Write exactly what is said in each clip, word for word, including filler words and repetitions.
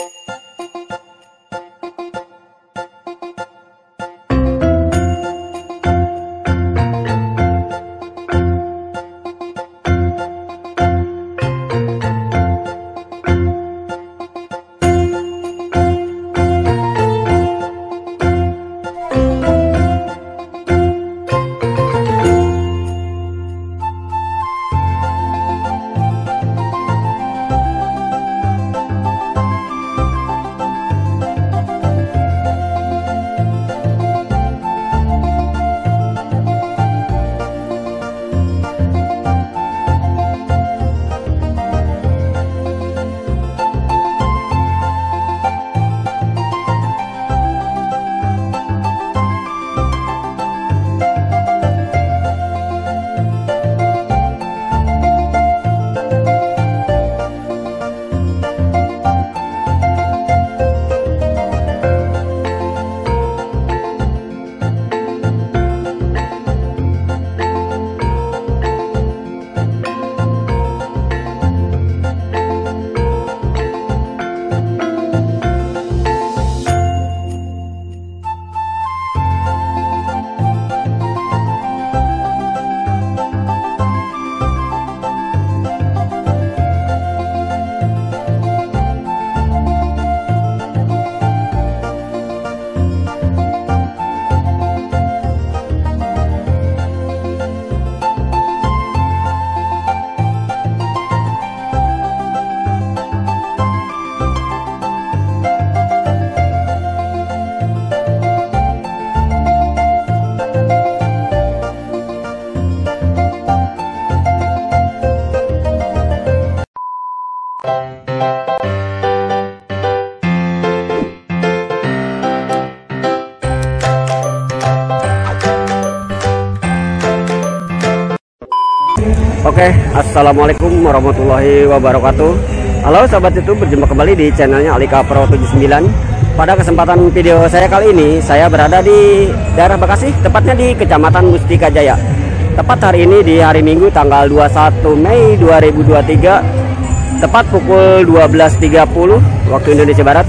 Oke, assalamualaikum warahmatullahi wabarakatuh. Halo sahabat YouTube, berjumpa kembali di channelnya Alika Pro tujuh puluh sembilan. Pada kesempatan video saya kali ini, saya berada di daerah Bekasi, tepatnya di Kecamatan Mustika Jaya. Tepat hari ini di hari Minggu tanggal dua puluh satu Mei dua ribu dua puluh tiga, tepat pukul dua belas tiga puluh waktu Indonesia Barat,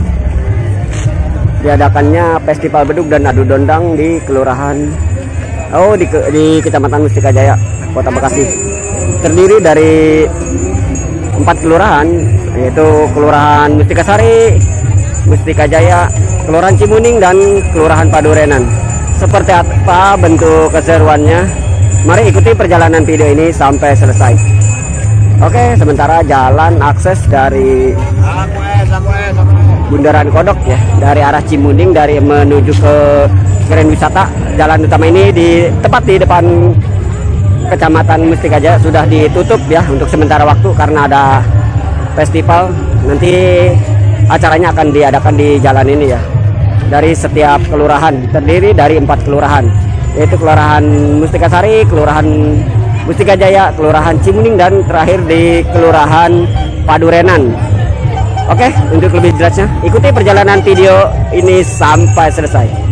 diadakannya Festival Beduk dan Adu Dondang di Kelurahan Oh di, di Kecamatan Mustika Jaya, Kota Bekasi. Terdiri dari empat kelurahan, yaitu Kelurahan Mustika Sari, Mustika Jaya, Kelurahan Cimuning, dan Kelurahan Padurenan. Seperti apa bentuk keseruannya? Mari ikuti perjalanan video ini sampai selesai. Oke, sementara jalan akses dari Bundaran Kodok ya, dari arah Cimuning dari menuju ke Keren Wisata. Jalan utama ini di tepat di depan Kecamatan Mustika Jaya sudah ditutup ya untuk sementara waktu karena ada festival. Nanti acaranya akan diadakan di jalan ini ya. Dari setiap kelurahan, terdiri dari empat kelurahan, yaitu Kelurahan Mustika Sari, Kelurahan Mustika Jaya, Kelurahan Cimuning, dan terakhir di Kelurahan Padurenan. Oke, untuk lebih jelasnya ikuti perjalanan video ini sampai selesai.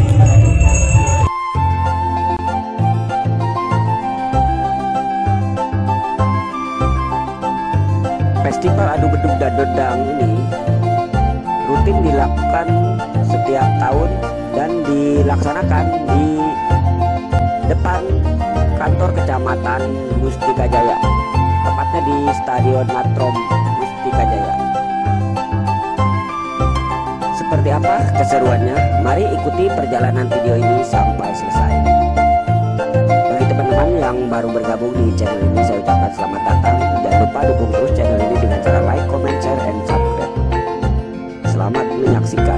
Festival Adu Beduk dan Dondang ini rutin dilakukan setiap tahun dan dilaksanakan di depan kantor Kecamatan Mustika Jaya, tepatnya di Stadion Natrom Mustika Jaya. Seperti apa keseruannya? Mari ikuti perjalanan video ini sampai selesai. Bagi teman-teman yang baru bergabung di channel ini, saya ucapkan selamat datang. Jangan lupa dukung terus channel ini dengan cara like, comment, share, and subscribe. Selamat menyaksikan.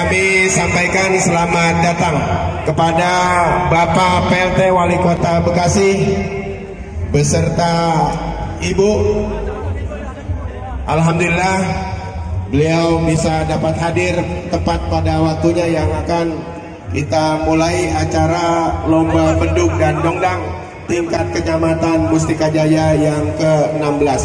kami sampaikan selamat datang kepada Bapak P L T Wali Kota Bekasi beserta Ibu. Alhamdulillah beliau bisa dapat hadir tepat pada waktunya yang akan kita mulai acara lomba beduk dan dongdang tingkat kecamatan Mustika Jaya yang ke enam belas.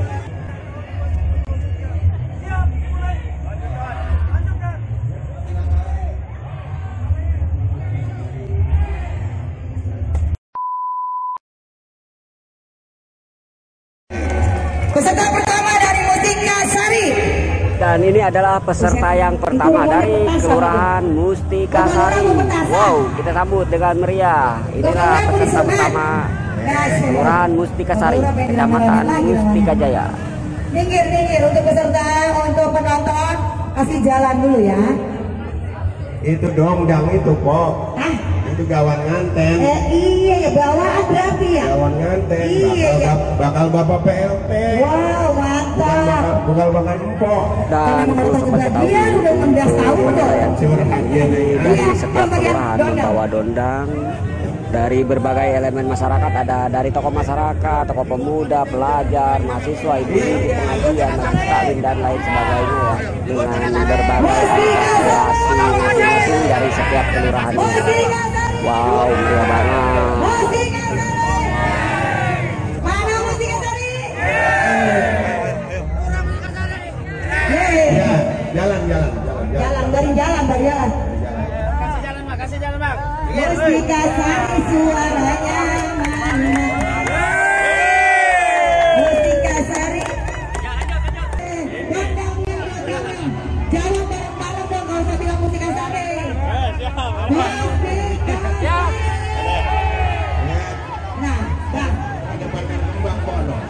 Peserta pertama dari Mustika Sari. Dan ini adalah peserta yang pertama dari Kelurahan Mustika Sari. Wow, kita sambut dengan meriah. Inilah peserta pertama Kelurahan Mustika Sari, Kecamatan Mustika Jaya. Minggir, minggir untuk peserta, untuk penonton kasih jalan dulu ya. Itu dongdang itu, Pok. Hah? Itu gawan nganten. Eh, iya ya, bawaan berarti ya? Gawan nganten. Iya, bakal, ya. bakal Bapak P L T. Wow, mantap. Bakal bakal empok. Dan untuk sobat ketahui, Dia udah enam belas tahun loh. Curhat ya, Neng. dari setiap kelurahan membawa dondang dari berbagai elemen masyarakat, ada dari tokoh masyarakat, tokoh pemuda, pelajar, mahasiswa, ibu-ibu, pengajian, majlis taklim dan lain sebagainya ya, dengan berbagai aspirasi masing-masing dari setiap kelurahan ini. Wow, meriah banget. Mana Mustika Sari? Ya, jalan jalan jalan Jalan, dari jalan, dari jalan. Mustika Sari suaranya mana? Mustika Sari. Dondangnya, dondangnya. Jalan bareng-bareng dong, kalau usah bilang Mustika Sari. Mustika Sari. Nah, bang. ada partner Mbak Pok dong.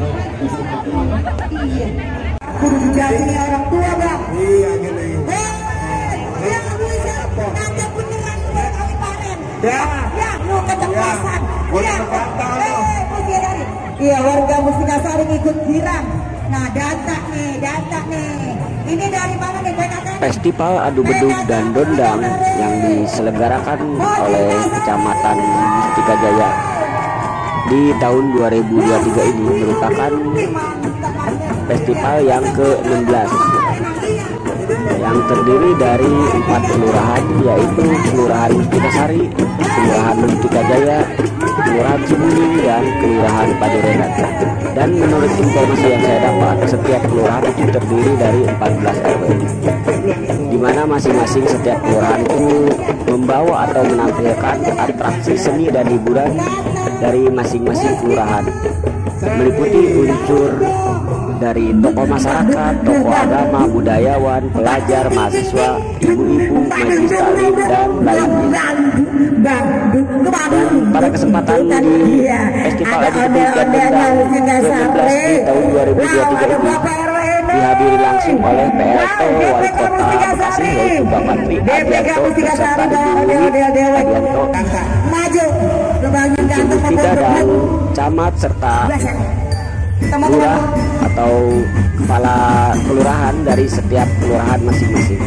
Iya. Kudu didampingi orang tua, bang. Iya gini. Hei, dia nggak bisa. Nanti beneran gue kami panen. Ya. Ya, lu keceplosan. Gua Iya, udah tahu. hei, Mustika Sari. Iya, warga Mustika Sari ikut girang. Nah, data nih, data nih. Ini dari mana nih, P K K? Festival Adu Beduk dan Dondang yang diselenggarakan oleh Kecamatan Mustika Jaya di tahun dua ribu dua puluh tiga ini merupakan festival yang ke enam belas yang terdiri dari empat kelurahan, yaitu Kelurahan Mustika Sari, Kelurahan Mustika Jaya, Kelurahan Cibuning, dan Kelurahan Padurenan. Dan menurut informasi yang saya dapat, setiap kelurahan itu terdiri dari empat belas R W, di mana masing-masing setiap kelurahan itu membawa atau menampilkan atraksi seni dan hiburan dari masing-masing kelurahan, meliputi unsur dari tokoh masyarakat, tokoh agama, budayawan, pelajar, mahasiswa, ibu-ibu, majlis taklim, dan lainnya. Dan pada kesempatan di Festival Adu Beduk dan Dondang ke enam belas di tahun dua ribu dua puluh tiga ini dihadiri langsung oleh P L T Wali Kota Bekasi, yaitu Bapak Tri Adianto beserta Ibu Adianto, Ibu Fida dan Camat serta lurah atau kepala kelurahan dari setiap kelurahan masing-masing.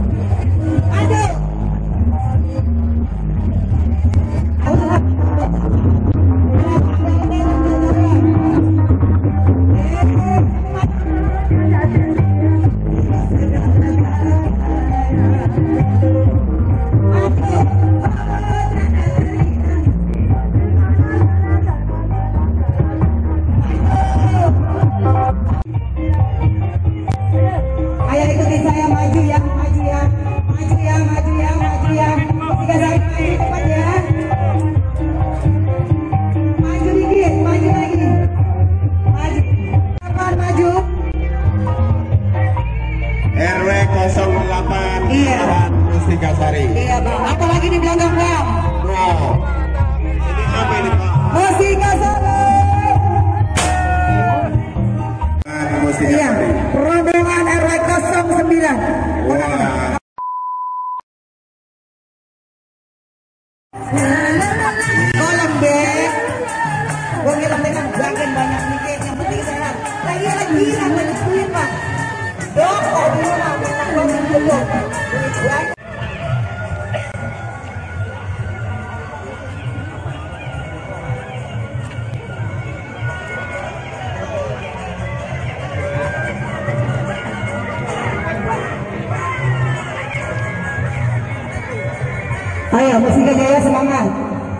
Aduh. Mustika Jaya semangat.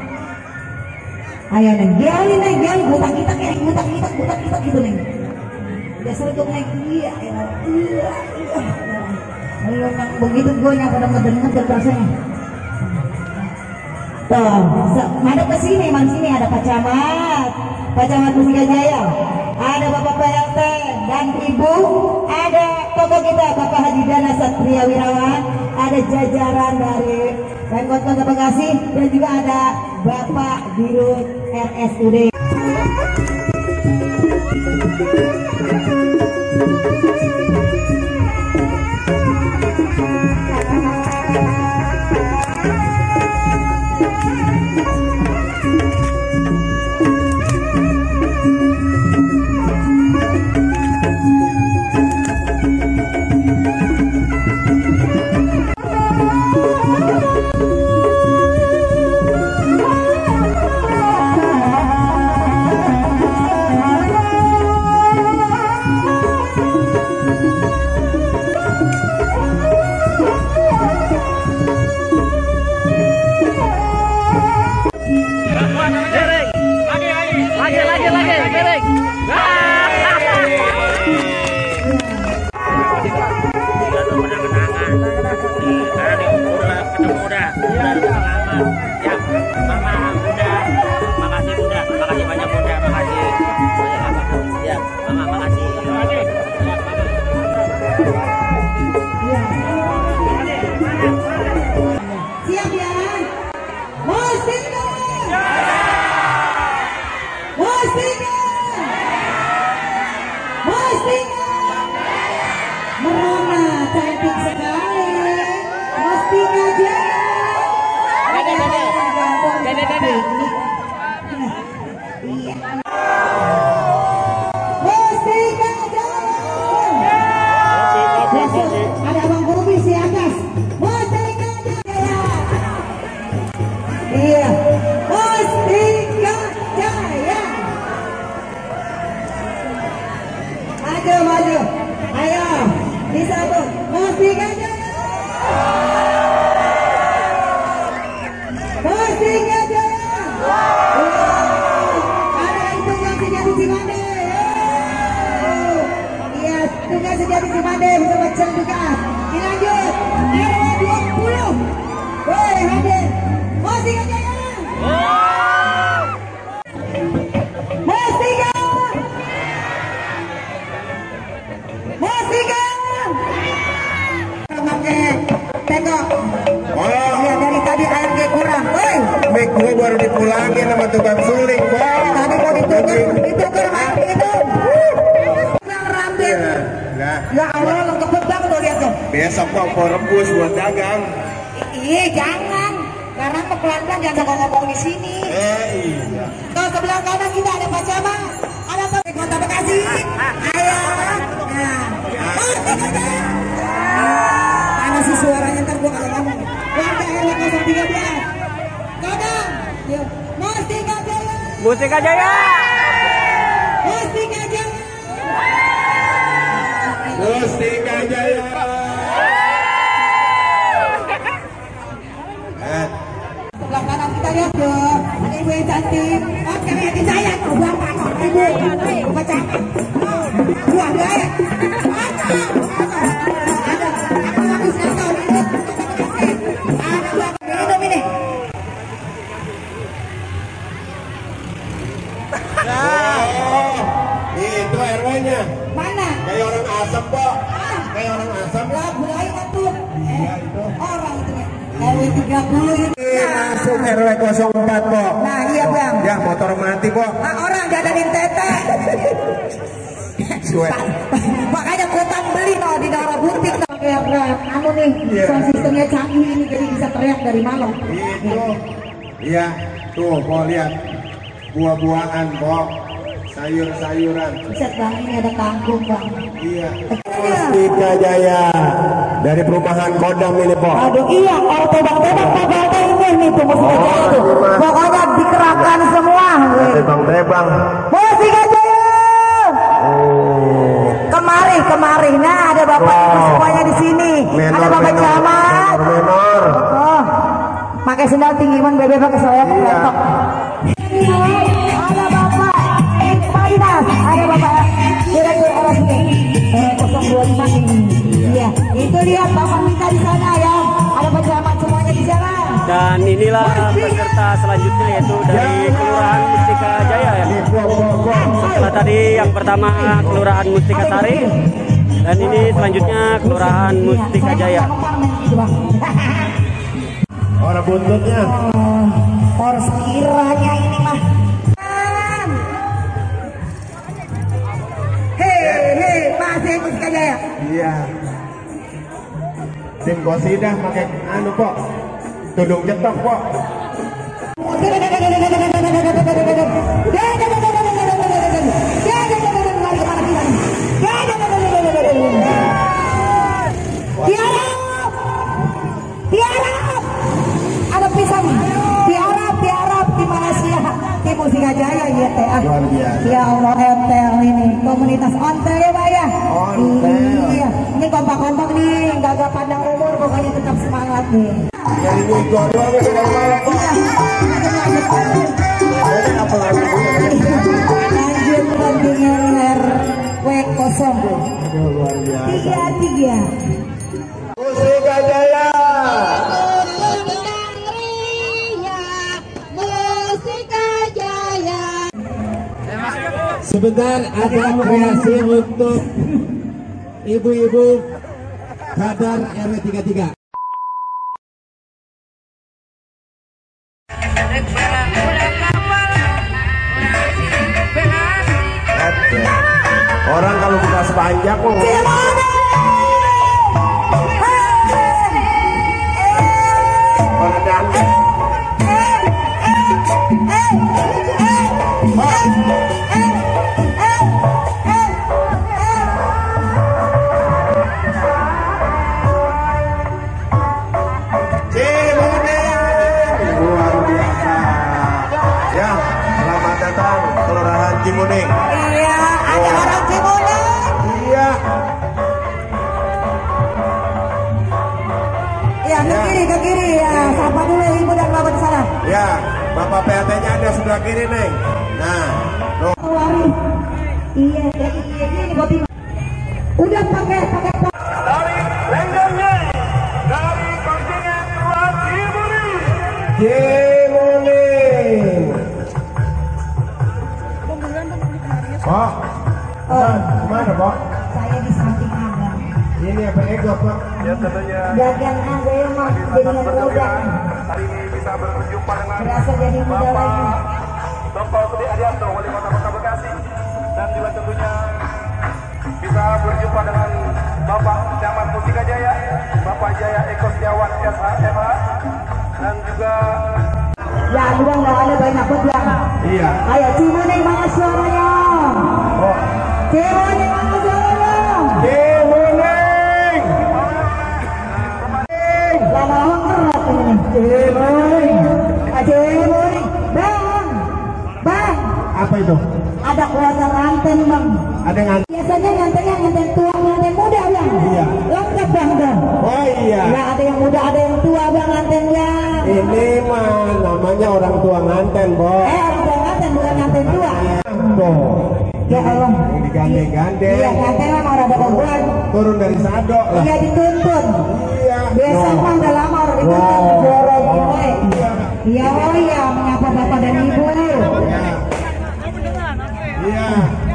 Ayo neng, gali neng, gali butak kita kayak butak kita, butak kita gitu neng. Udah sergap neng, iya, iya, iya, iya. Ayo neng, begitu gue yang pada ngedengar berasanya. Tuh, ada ke sini, man sini ada Pak Camat, Pak Camat Mustika Jaya, ada Bapak P L T dan Ibu, ada tokoh kita Bapak Haji Dana Satria Wirawan, ada jajaran dari Pemkot Kota Bekasi dan juga ada Bapak Dirut R S U D. Gue baru dipulangin sama tukang suling, Bang. Tadi mau ditukar, ditukar mati itu. Rambut. Enggak. Ya Allah, lengkap banget tuh lihat tuh. Besok kok mau rebus buat dagang. Iya, jangan. Karena pelan-pelan jangan ngomong di sini. Eh, iya. Tuh sebelah kanan kita ada Pak Camat, ada Pak Kota Bekasi. Ayo. Nah. Mana sih suaranya ntar gua kalau ngomong. Warga R W nol tiga belas. Kadang, yuk, Mustika Jaya. Mustika Jaya. Mustika Jaya. Mustika Jaya. Sebelah kanan kita lihat tuh, ada ibu yang cantik. Oke, lihat saya tuh, bapak kok ibu, ibu baca. Buah gaya. Ada, ada, ada bagus sekali. Ada bapak minum ini. Oh, itu R W-nya. Mana? Kayak orang asam, Pak. Kayak orang asam. Lah, mulai tuh. Iya, itu. Orang itu ya. R W tiga puluh itu. Masuk R W nol empat, Pak. Nah, iya, Bang. Ya, motor mati, Pak. Nah, orang jadanin tete. Suet. Makanya kota beli no di daerah butik pakai rem. Anu nih, Iya. sound sistemnya canggih ini jadi bisa teriak dari malam. Itu. Iya, tuh, Pak, lihat. Buah-buahan, Pak. Sayur-sayuran. Buset Bang, ini ada kangkung Bang. Iya. Mustika Jaya dari perumahan Kodam ini, Pak. Aduh iya, kalau tebak-tebak tebak ini nih tuh Mustika Jaya tuh. Pokoknya dikerahkan semua. Tebang-tebang. Mustika Jaya. Oh. Kemari, kemari. Nah, ada Bapak Ibu Wow. semuanya di sini. Menor, Ada Bapak menor, Camat. menor, menor. Oh. pakai sendal tinggi man bebe pakai soyak laptop. Ada bapak Marinas, ada bapak direktur R S U nol dua lima ini. Iya, itu lihat bapak minta di sana ya. Ada pejabat semuanya di sana. Dan inilah peserta selanjutnya yaitu dari Kelurahan Mustika Jaya ya. Setelah tadi yang pertama Kelurahan Mustika Sari, dan ini selanjutnya Kelurahan Mustika Jaya. Orang buntutnya. Poros kiranya ini mah. Hei, hei, masih Mustika Jaya. Iya. Tim Kosidah pakai anu kok. Tudung cetok kok. Ada pisang. Tiara, tiara di Malaysia. Tim Mustika Jaya ya teh. Luar biasa. Ya Allah ontel ini komunitas ontel ya Pak ya. Ontel. Iya. Ini kompak-kompak nih, gak pandang umur, pokoknya tetap semangat nih. Jadi minggu dua minggu dari malam kok. Ini apa lagi? Lanjut pertandingan R W kosong. Aduh, luar biasa. Tiga tiga. Mustika Jaya. Sebentar ada kreasi untuk ibu-ibu kader R W tiga puluh tiga. Orang kalau buka sepanjang kok. Cimuning. Iya, ada oh. orang Cimuning. Iya. Iya, ke kiri, ke kiri ya. Sapa dulu ibu dan bapak di sana. Ya, bapak P A T-nya ada sebelah kiri nih. Nah, loh. Iya, iya, iya, ini kopi. Udah pakai, pakai. Dari lenggangnya, dari kontingen Kelurahan Cimuning. Cimuning. Pak, oh, mana Pak? Saya di samping Anda. Ini apa ego Pak? Ya tentunya. Bagian Anda yang mah jadi muda. Hari ini bisa berjumpa dengan Berasa jadi muda lagi. Bapak Budi Adianto, Wali Kota Kota Bekasi, dan juga tentunya bisa berjumpa dengan Bapak Camat Mustika Jaya, Bapak Jaya Eko Setiawan S H M H, dan juga ya udah nggak ada banyak pejuang. Iya. Ayo Cimuning mana suaranya? Oh. Cimuning mana suaranya? Cimuning. Lama banget ini. Cimuning. Cimuning. Bang, bang. Apa itu? Ada keluarga nganten bang. Ada nganten. Biasanya ngantennya nganten tua, nganten muda bang. Iya. Lengkap bang bang. Oh iya. Ya ada yang muda, ada yang tua bang ngantennya. Ini mah namanya orang tua nganten, Bo. Eh orang tua nganten bukan nganten tua. Bo. Ya Allah. Yang digandeng-gandeng. Iya nganten mah orang ada perempuan. Turun dari sadok lah. Iya dituntun. Iya. Biasa mah udah lama orang dituntun. Wow. Borong gue. Iya. Iya oh iya menyapa bapak dan ibu. Iya. Iya.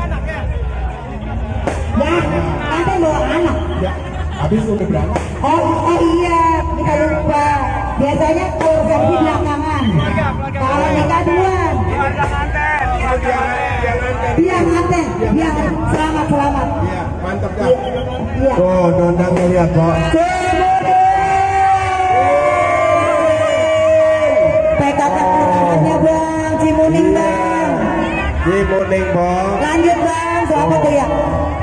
Ya nganten bawa anak. Ya. Habis udah berangkat. Oh, oh iya kita lupa. Biasanya keluarga di belakangan. Kalau nikah duluan. Iya nganten. Iya selamat selamat. Iya, mantap dah. Iya. Oh, nondang lihat, Bo. P K K kelurahannya bang, Cimuning bang. Cimuning, Bo. Lanjut bang, siapa tuh ya?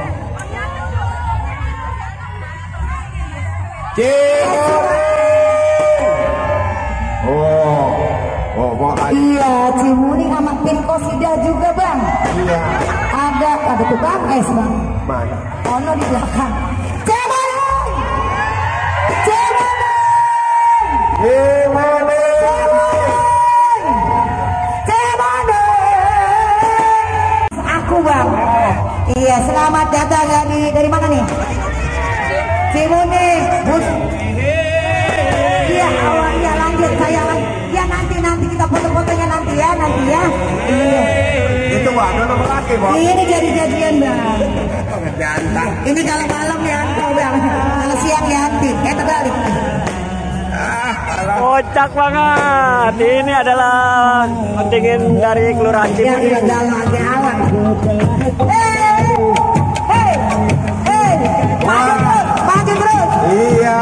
Cimuning. Oh, oh, Bo. Iya, Cimuning sama tim Kosida juga bang. Iya. Ada, ada tukang es bang. Mana? Ono di belakang. Cimuning, Cimuning, Cimuning. Iya, selamat datang dari dari mana nih? Cimuning. Iya, awalnya lanjut saya lanjut. Ya nanti nanti kita foto-fotonya nanti ya nanti ya. Iya. Itu Pak, nomor laki Pak. Ini jadi-jadian Bang. Ini kalau malam ya, Bang. Kalau siang ya anti. Eh terbalik. Kocak banget. Ini adalah kontingen dari Kelurahan Cimuning. Yang dalam di awan. Hei, hei, hei, maju terus, maju terus. Iya.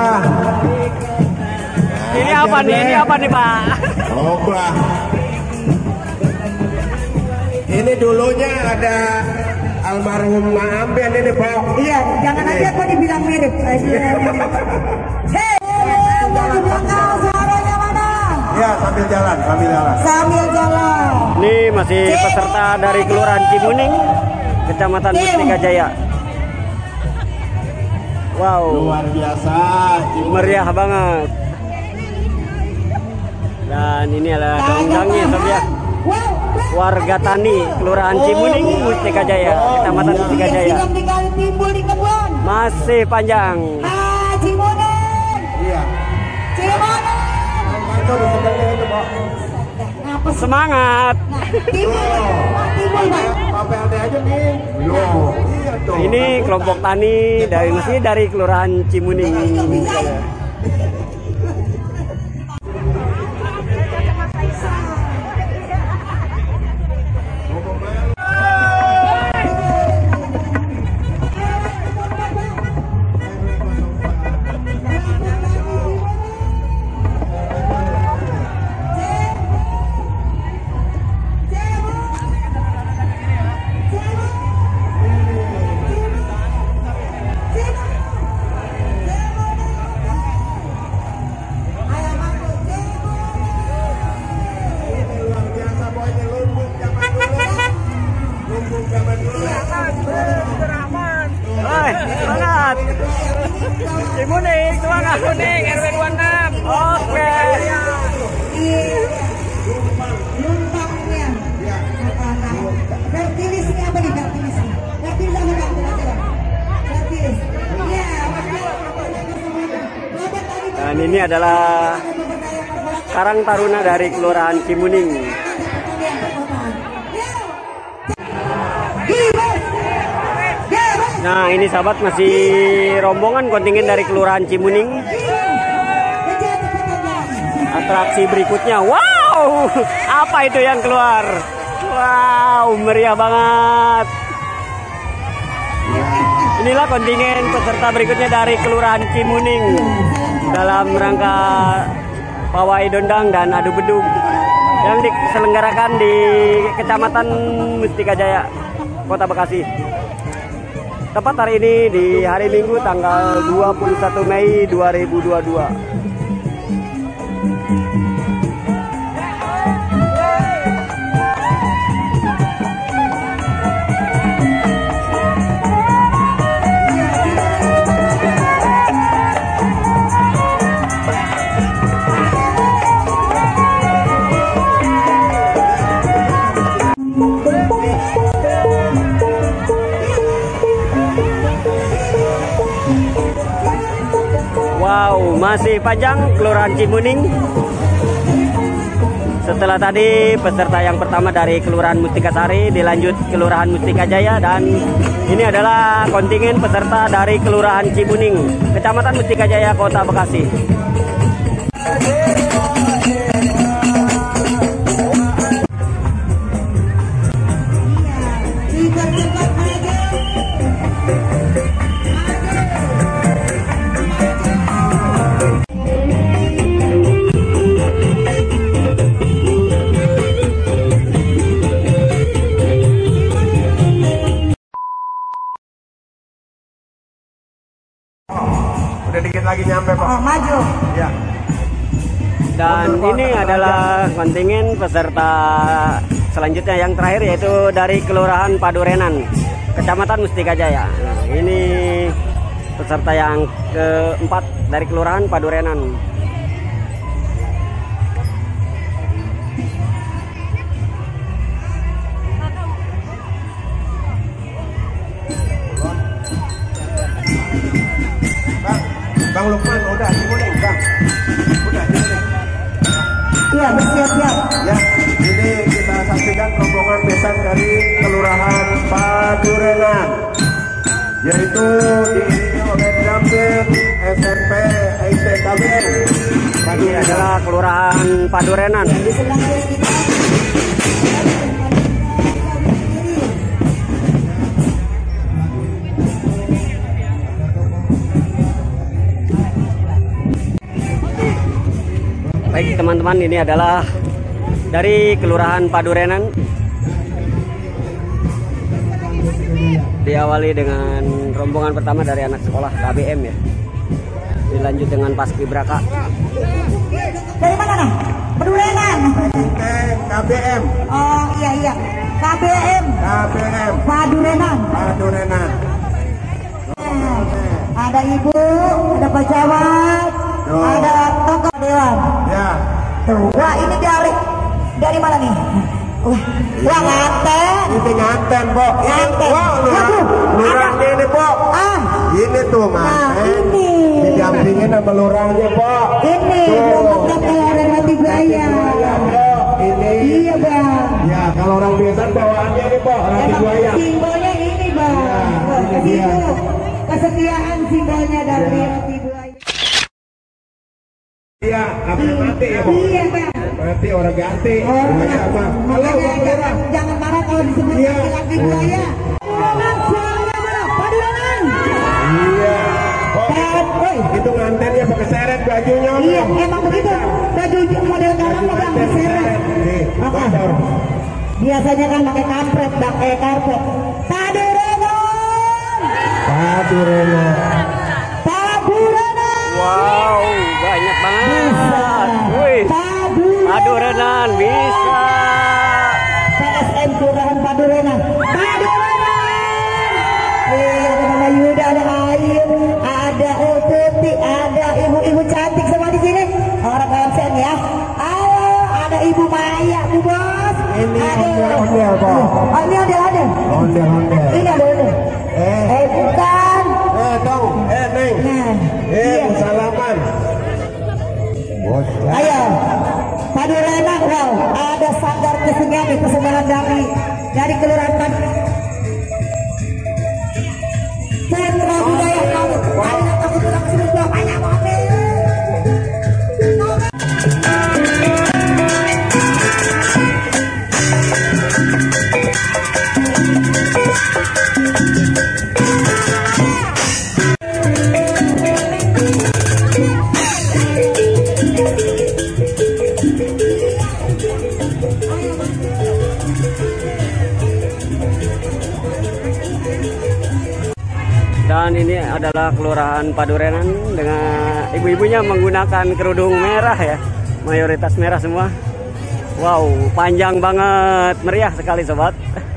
Ini apa nih? Ini apa nih Pak? Coba. Ini dulunya ada almarhum Maamben ini Pak. Iya, jangan aja kok dibilang mirip. Hei, di belakang suaranya mana? Ya sambil jalan, sambil jalan. Sambil jalan. Ini masih peserta dari Kelurahan Cimuning, Kecamatan Mustika Jaya. Wow, Luar biasa. meriah banget. Dan ini adalah dongdangnya sob ya. Warga tani Kelurahan Cimuning, Mustika Jaya, Kecamatan Mustika Jaya. Sedang dikali timbul di kebun. Masih panjang. Ah, Cimuning. Iya. Cimuning. Itu di sebelahnya itu Pak. Ngapa sih? Semangat. Nah, timbul, Pak. Timbul, Pak. Pak P L D aja nih. Yo. Iya tuh. Ini kelompok tani dari masih dari Kelurahan Cimuning. Hai, semangat. Cimuning, semangat. Cimuning, R W dua puluh enam. Oke. Lumpangnya. Vertilisnya apa nih vertilisnya? Vertilis apa vertilis? Vertilis. Iya, Dan ini adalah Karang Taruna dari Kelurahan Cimuning. Nah, ini sahabat masih rombongan kontingen dari Kelurahan Cimuning. Atraksi berikutnya, wow, apa itu yang keluar? Wow, meriah banget. Inilah kontingen peserta berikutnya dari Kelurahan Cimuning dalam rangka pawai dondang dan adu bedug yang diselenggarakan di Kecamatan Mustika Jaya, Kota Bekasi. Tepat hari ini di hari Minggu tanggal dua puluh satu Mei dua ribu dua puluh dua. Wow, masih panjang Kelurahan Cimuning. Setelah tadi peserta yang pertama dari Kelurahan Mustika Sari, dilanjut Kelurahan Mustika Jaya, dan ini adalah kontingen peserta dari Kelurahan Cimuning, Kecamatan Mustika Jaya, Kota Bekasi. Udah dikit lagi nyampe Pak. Oh, maju. Ya. Dan ini adalah kontingen peserta selanjutnya yang terakhir, yaitu dari Kelurahan Padurenan, Kecamatan Mustika Jaya. Nah, ini peserta yang keempat dari Kelurahan Padurenan. yaitu diiringi oleh drum band S M P I T K B M. Ini adalah Kelurahan Padurenan. Di sebelah kiri kita Baik teman-teman, ini adalah dari Kelurahan Padurenan. Diawali dengan rombongan pertama dari anak sekolah K B M ya. Dilanjut dengan Paskibraka. dari mana nah? Padurenan. K B M. Oh iya iya. K B M. K B M. Padurenan. Padurenan. Nah, ada ibu, ada pejabat, Yo. ada tokoh dewan. Ya. Tuh, wah ini dari dari mana nih? Wah, wah nganten. Ini nganten, Bo. Ini, Nganten. Bo, lurah, lurahnya ini, Bo. Ah, Ini tuh nah nganten. ini. Didampingin sama lurahnya, Bo. Ini Tuh. kelompok keluaran mati buaya. Ya, Bo. Ini. Iya bang. Ya, kalau orang biasa bawaannya ini, Bo. Roti Emang buaya. simbolnya ini bang. Ya, Wah, ini dia. itu kesetiaan simbolnya dari Ya. roti buaya. Iya, apa mati ya, Bo? Iya bang. Mati orang ganti. Oh, Buaya apa? Halo, makanya Bo. jangan, jangan marah kalau disebut Iya. laki buaya. Padurenan, suaranya mana? Padurenan. Iya. Oh, Dan, woi, itu nganten ya pakai seret bajunya. iya emang begitu. Baju model sekarang mah bang diseret. Nih, Ah, ah. bocor. Biasanya kan pakai kampret, pakai karpet. Padurenan. Padurenan. Padurenan. Wow, banyak banget. Wih, Padurenan. Padurenan bisa. P S M Kelurahan Padurenan. Padurenan. Eh, ada Mama Yuda, ada Ayu, ada Ututi, ada ibu-ibu cantik semua di sini. Orang absen ya. Halo, ada Ibu Maya, Bu Bos. Ini Ada- ondel-ondel, Pak. Oh, ini ada ada. Ondel-ondel. Ini ada ada. Eh, Eh, bukan. eh, dong, eh, Neng. Nah, Eh, iya. salaman. Bos. Ayo, Padurenan, wow, ada sanggar kesenian nih, persembahan dari dari Kelurahan Padurenan. Sentra budaya kamu, ayo aku bilang sudah banyak mobil. Dan ini adalah Kelurahan Padurenan dengan ibu-ibunya menggunakan kerudung merah ya. Mayoritas merah semua. Wow, panjang banget. Meriah sekali sobat.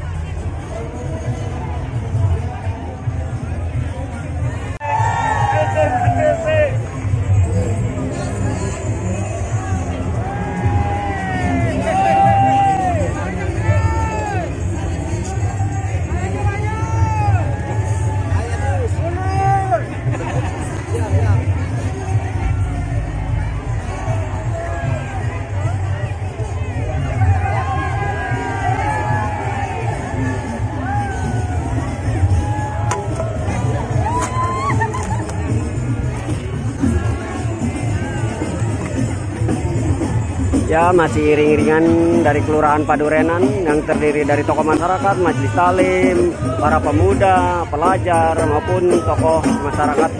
Ya, masih iring-iringan dari Kelurahan Padurenan yang terdiri dari tokoh masyarakat, majelis talim, para pemuda, pelajar maupun tokoh masyarakat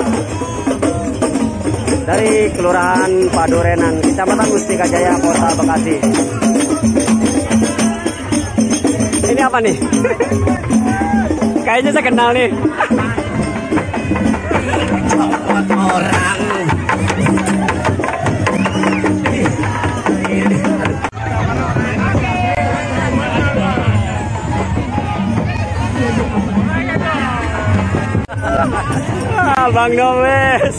dari Kelurahan Padurenan, Kecamatan Mustika Jaya, Kota Bekasi. Ini apa nih? Kayaknya saya kenal nih. Orang. Ah, Bang Domes.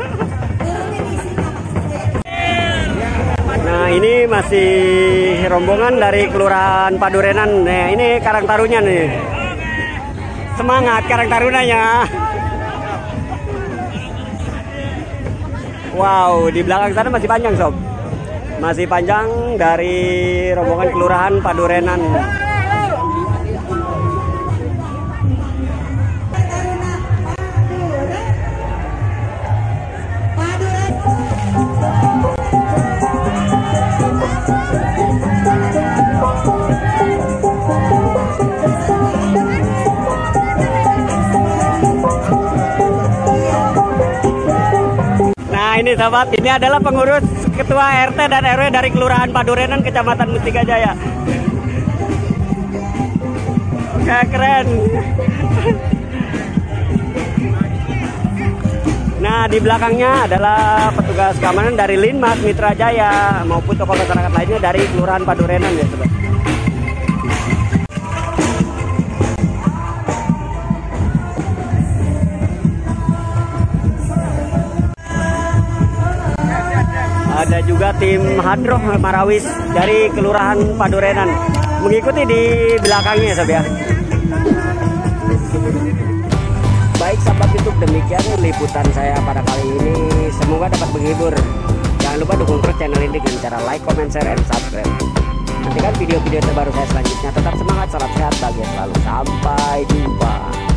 Nah, ini masih rombongan dari Kelurahan Padurenan. Nah, ini Karang Tarunnya nih. Semangat Karang Tarunanya. Wow, di belakang sana masih panjang sob. Masih panjang dari rombongan Kelurahan Padurenan. Nah ini sahabat, ini adalah pengurus ketua R T dan R W dari Kelurahan Padurenan, Kecamatan Mustikajaya. Oke, keren. Nah di belakangnya adalah petugas keamanan dari Linmas Mitra Jaya maupun tokoh masyarakat lainnya dari Kelurahan Padurenan ya sahabat. Ada juga tim Hadroh Marawis dari Kelurahan Padurenan mengikuti di belakangnya sahabat ya. Baik sahabat YouTube, demikian liputan saya pada kali ini, semoga dapat menghibur. Jangan lupa dukung terus channel ini dengan cara like, comment, share, and subscribe. Nantikan video-video terbaru saya selanjutnya. Tetap semangat, salam sehat, bahagia selalu, sampai jumpa.